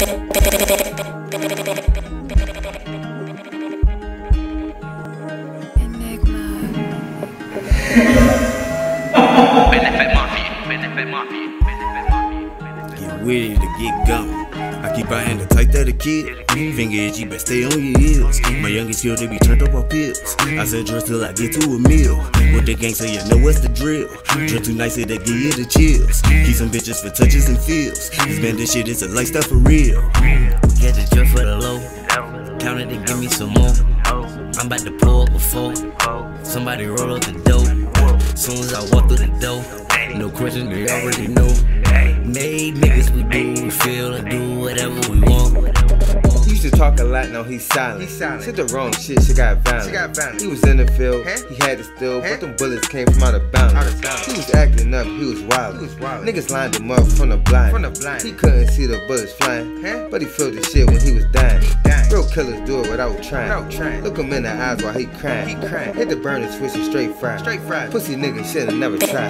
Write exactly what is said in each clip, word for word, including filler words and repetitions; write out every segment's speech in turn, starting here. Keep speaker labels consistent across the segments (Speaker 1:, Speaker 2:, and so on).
Speaker 1: Get with it to get gone. I keep eyeing the tight that the kid. Finger itchy, but stay on your heels. My youngest skill, they be turned up on pills. I said dress till I get to a meal. With the gangster, you know what's the drill. Dress too nice, it'll give you the chills. Keep some bitches for touches and feels. This man, this shit is a lifestyle for real.
Speaker 2: Get the drip for the low. Count it and give me some more. I'm about to pull up before somebody roll up the dope. Soon as I walk through the door, no question, they already know. Made niggas, we do, we feel, and do whatever we want.
Speaker 3: He used to talk a lot, now he's silent. He's silent. Said the wrong shit, she got violent. She got violent. He was in the field, huh? He had to steal, huh? But them bullets came from out of bounds. Out of bounds. He was acting up, he was wild. He was wild. Niggas lined him up from the blind. From the blind. He couldn't see the bullets flying, huh? But he felt the shit when he was dying. He dying. Real killers do it without trying. Without trying. Look him in the eyes while he crying. He crying. Hit the burner switch and straight fried. Straight fried. Pussy nigga should've never tried.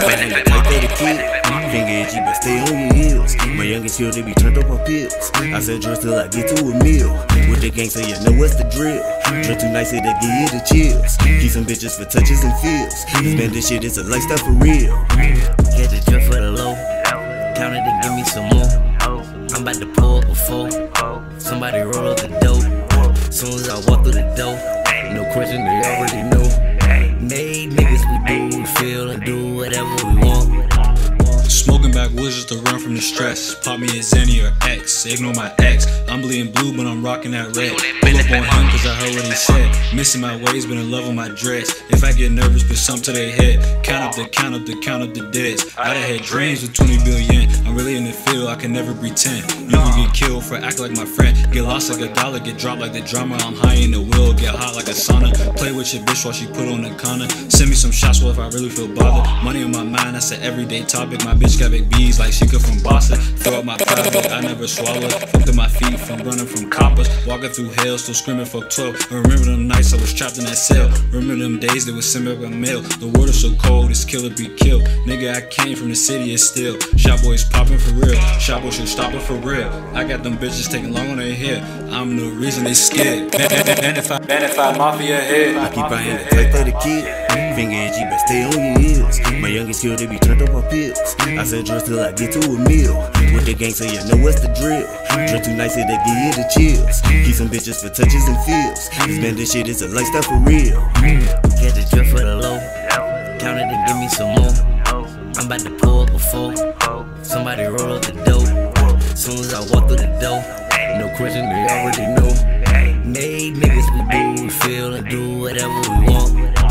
Speaker 1: Finger itchy, but stay on your heels. My youngest skill, they be turned up on pills. I said dress till I get to a meal. With the gangster, you know what's the drill. Dress too nice, it'll give you the chills. Keep some bitches for touches and feels. This man, this shit is a lifestyle for real.
Speaker 2: Get the drip for the low. Count it and give me some more. I'm about to pull up before somebody roll up the dope. Soon as I walk through the door, no question, they already know. Made niggas, we do, we feel, and do whatever we want.
Speaker 4: Smoking backwoods just to run from the stress. Pop me a Xanny or X, ignore my ex. I'm bleeding blue, but I'm rocking that red. Pull up on him cause I heard what he said. Missing my ways, but in love with my dress. If I get nervous, put something to their head. Count up the, count up the, count up the deads. I done had dreams with twenty billion. I'm really in the field, I can never pretend. You can get killed for acting like my friend. Get lost like a dollar, get dropped like the drama. I'm high in the wheel, get hot like a sauna. Play with your bitch while she put on the corner. Send me some shots, well if I really feel bothered. Money on my mind, that's an everyday topic. My bitch got big B's like she come from Boston. Throw up my private, I never swallow. Fucked up my feet from running from coppers. Walking through hell, still screaming for twelve. I remember them nights I was trapped in that cell. Remember them days they would send me up a mail. The water so cold, this killer be killed. Nigga, I came from the city, it's still. Shot boys popping for real. Shot boys should stop it for real. I got them bitches taking long on their hair. I'm the reason they scared. Benefit Mafia head.
Speaker 1: I keep eyeing the tight that the kid. Finger itchy, but stay on your heels. My youngest skill, they be turned up on pills. I said dress till I get to a meal. With the gangster, you know what's the drill. Dress too nice, it'll give you the chills. Keep some bitches for touches and feels. This man, this shit is a lifestyle for real.
Speaker 2: Get the drip for the low. Count it and give me some more. I'm about to pull up before somebody roll up the dope. Soon as I walk through the door, no question, they already know. Made niggas, we do, we feel, and do whatever we want.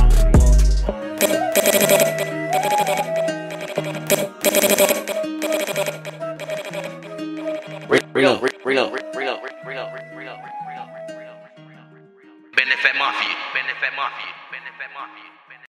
Speaker 5: Real, real, real, real, real, real, real, Benefit Mafia, Benefit Mafia, Benefit Mafia.